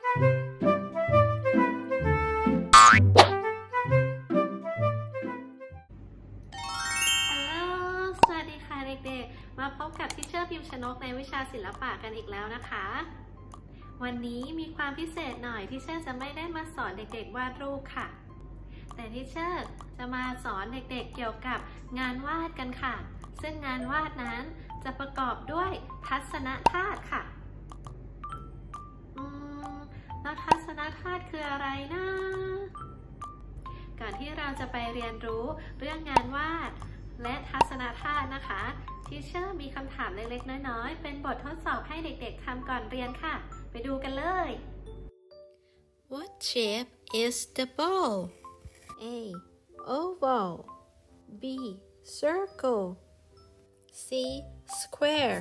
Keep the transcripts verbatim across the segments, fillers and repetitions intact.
สวัสดีค่ะเด็กๆมาพบกับทิเชอร์พิมพ์ชนกในวิชาศิลปะกันอีกแล้วนะคะวันนี้มีความพิเศษหน่อยทิเชอร์จะไม่ได้มาสอนเด็กๆวาดรูปค่ะแต่ทิเชอร์จะมาสอนเด็กๆเกี่ยวกับงานวาดกันค่ะซึ่งงานวาดนั้นจะประกอบด้วยทัศนธาตุค่ะอืมแล้วทัศนธาตุคืออะไรนะก่อนที่เราจะไปเรียนรู้เรื่องงานวาดและทัศนธาตุนะคะทีเชอร์มีคำถามเล็กๆน้อยๆเป็นบททดสอบให้เด็กๆทำก่อนเรียนค่ะไปดูกันเลย What shape is the ball? A. Oval B. Circle C. Square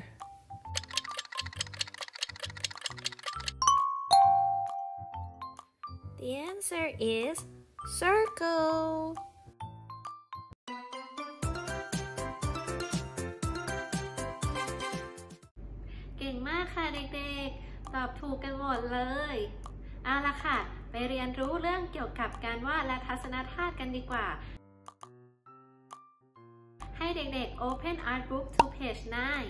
The answer is circle เก่งมากค่ะเด็กๆตอบถูกกันหมดเลยเอาละค่ะไปเรียนรู้เรื่องเกี่ยวกับการวาดและทัศนธาตุกันดีกว่าให้เด็กๆ Open Art Book to page ไนน์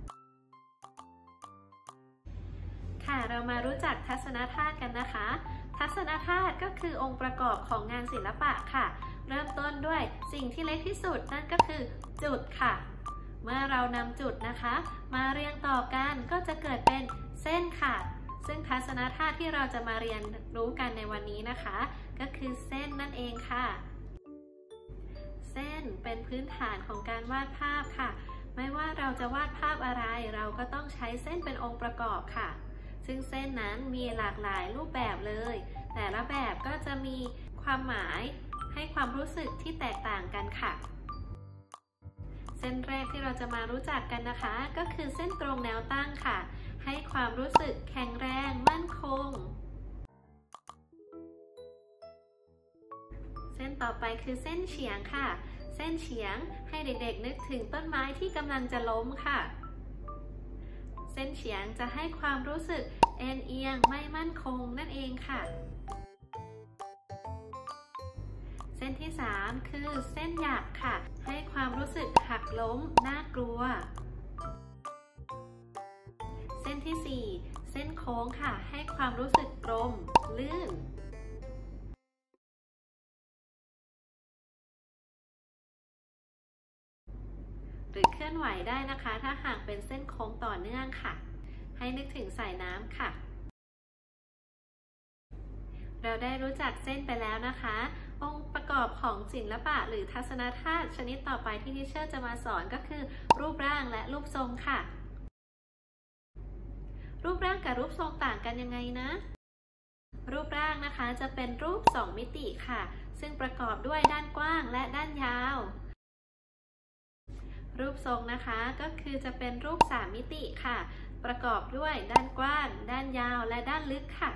ค่ะเรามารู้จักทัศนธาตุกันนะคะทัศนธาตุก็คือองค์ประกอบของงานศิลปะค่ะเริ่มต้นด้วยสิ่งที่เล็กที่สุดนั่นก็คือจุดค่ะเมื่อเรานำจุดนะคะมาเรียงต่อกันก็จะเกิดเป็นเส้นค่ะซึ่งทัศนธาตุที่เราจะมาเรียนรู้กันในวันนี้นะคะก็คือเส้นนั่นเองค่ะเส้นเป็นพื้นฐานของการวาดภาพค่ะไม่ว่าเราจะวาดภาพอะไรเราก็ต้องใช้เส้นเป็นองค์ประกอบค่ะซึ่งเส้นนั้นมีหลากหลายรูปแบบเลยแต่ละแบบก็จะมีความหมายให้ความรู้สึกที่แตกต่างกันค่ะเส้นแรกที่เราจะมารู้จักกันนะคะก็คือเส้นตรงแนวตั้งค่ะให้ความรู้สึกแข็งแรงมั่นคงเส้นต่อไปคือเส้นเฉียงค่ะเส้นเฉียงให้เด็กๆนึกถึงต้นไม้ที่กำลังจะล้มค่ะเส้นเฉียงจะให้ความรู้สึกเอ็นเอียงไม่มั่นคงนั่นเองค่ะเส้นที่สามคือเส้นหยักค่ะให้ความรู้สึกหักล้มน่ากลัวเส้นที่สี่เส้นโค้งค่ะให้ความรู้สึกกลมลื่นหรือเคลื่อนไหวได้นะคะถ้าหากเป็นเส้นโค้งต่อเนื่องค่ะให้นึกถึงสายน้ำค่ะเราได้รู้จักเส้นไปแล้วนะคะองค์ประกอบของศิลปะหรือทัศนธาตุชนิดต่อไปที่ทิเชอร์จะมาสอนก็คือรูปร่างและรูปทรงค่ะรูปร่างกับรูปทรงต่างกันยังไงนะรูปร่างนะคะจะเป็นรูปสองมิติค่ะซึ่งประกอบด้วยด้านกว้างและด้านยาวรูปทรงนะคะก็คือจะเป็นรูปสามมิติค่ะประกอบด้วยด้านกว้างด้านยาวและด้านลึกค่ะ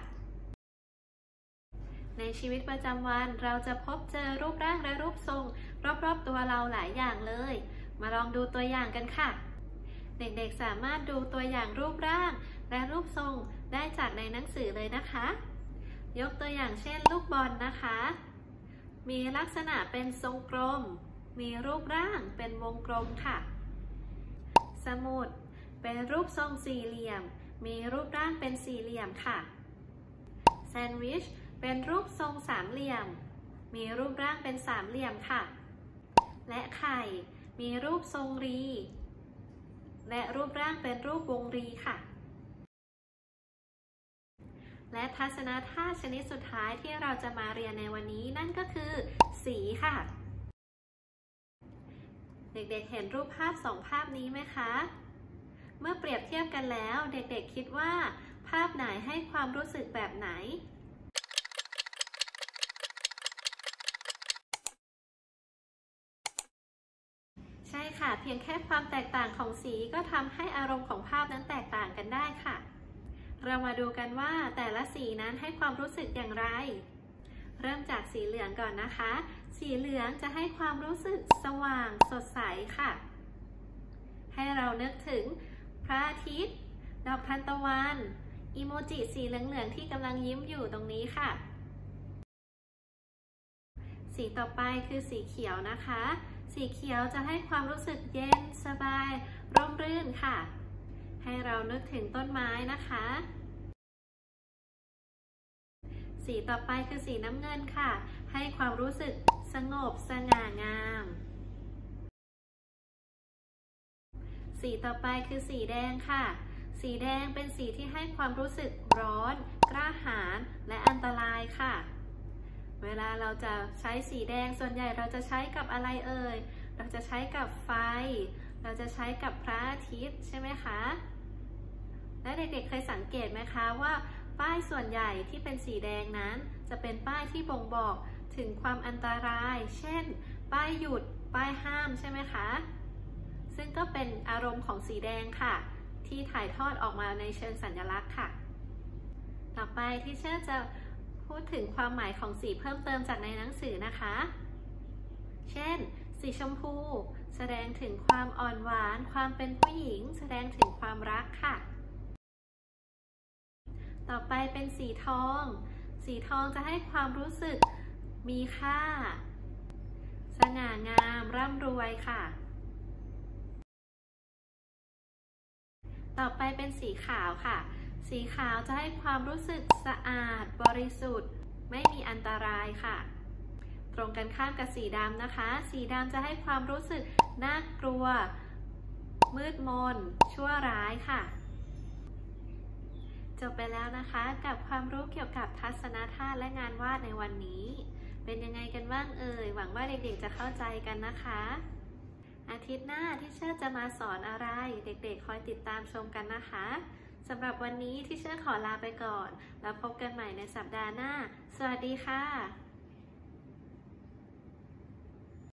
ในชีวิตประจำวันเราจะพบเจอรูปร่างและรูปทรงรอบๆตัวเราหลายอย่างเลยมาลองดูตัวอย่างกันค่ะเด็กๆสามารถดูตัวอย่างรูปร่างและรูปทรงได้จากในหนังสือเลยนะคะยกตัวอย่างเช่นลูกบอลนะคะมีลักษณะเป็นทรงกลมมีรูปร่างเป็นวงกลมค่ะสมุดเป็นรูปทรงสี่เหลี่ยมมีรูปร่างเป็นสี่เหลี่ยมค่ะแซนด์วิชเป็นรูปทรงสามเหลี่ยมมีรูปร่างเป็นสามเหลี่ยมค่ะและไข่มีรูปทรงรีและรูปร่างเป็นรูปวงรีค่ะและทัศนธาตุชนิดสุดท้ายที่เราจะมาเรียนในวันนี้นั่นก็คือสีค่ะเด็กๆเห็นรูปภาพสองภาพนี้ไหมคะเมื่อเปรียบเทียบกันแล้วเด็กๆคิดว่าภาพไหนให้ความรู้สึกแบบไหนใช่ค่ะเพียงแค่ความแตกต่างของสีก็ทำให้อารมณ์ของภาพนั้นแตกต่างกันได้ค่ะเรามาดูกันว่าแต่ละสีนั้นให้ความรู้สึกอย่างไรเริ่มจากสีเหลืองก่อนนะคะสีเหลืองจะให้ความรู้สึกสว่างสดใสค่ะให้เรานึกถึงพระอาทิตย์ดอกทานตะวันอีโมจิสีเหลืองๆที่กำลังยิ้มอยู่ตรงนี้ค่ะสีต่อไปคือสีเขียวนะคะสีเขียวจะให้ความรู้สึกเย็นสบายร่มรื่นค่ะให้เรานึกถึงต้นไม้นะคะสีต่อไปคือสีน้ำเงินค่ะให้ความรู้สึกสงบสง่างามสีต่อไปคือสีแดงค่ะสีแดงเป็นสีที่ให้ความรู้สึกร้อนกล้าหาญและอันตรายค่ะเวลาเราจะใช้สีแดงส่วนใหญ่เราจะใช้กับอะไรเอ่ยเราจะใช้กับไฟเราจะใช้กับพระอาทิตย์ใช่ไหมคะและเด็กๆเคยสังเกตไหมคะว่าป้ายส่วนใหญ่ที่เป็นสีแดงนั้นจะเป็นป้ายที่บ่งบอกถึงความอันตรายเช่นป้ายหยุดป้ายห้ามใช่ไหมคะซึ่งก็เป็นอารมณ์ของสีแดงค่ะที่ถ่ายทอดออกมาในเชิงสัญลักษณ์ค่ะต่อไปที่เชอร์จะพูดถึงความหมายของสีเพิ่มเติมจากในหนังสือนะคะเช่นสีชมพูแสดงถึงความอ่อนหวานความเป็นผู้หญิงแสดงถึงความรักค่ะต่อไปเป็นสีทองสีทองจะให้ความรู้สึกมีค่าสง่างามร่ำรวยค่ะต่อไปเป็นสีขาวค่ะสีขาวจะให้ความรู้สึกสะอาดบริสุทธิ์ไม่มีอันตรายค่ะตรงกันข้ามกับสีดำนะคะสีดำจะให้ความรู้สึกน่ากลัวมืดมนชั่วร้ายค่ะจบไปแล้วนะคะกับความรู้เกี่ยวกับทัศนธาตุและงานวาดในวันนี้เป็นยังไงกันบ้างเอ่ยหวังว่าเด็กๆจะเข้าใจกันนะคะอาทิตย์หน้าที่เชอร์จะมาสอนอะไรเด็กๆคอยติดตามชมกันนะคะสำหรับวันนี้ที่เชอร์ขอลาไปก่อนแล้วพบกันใหม่ในสัปดาห์หน้าสวัสดีค่ะ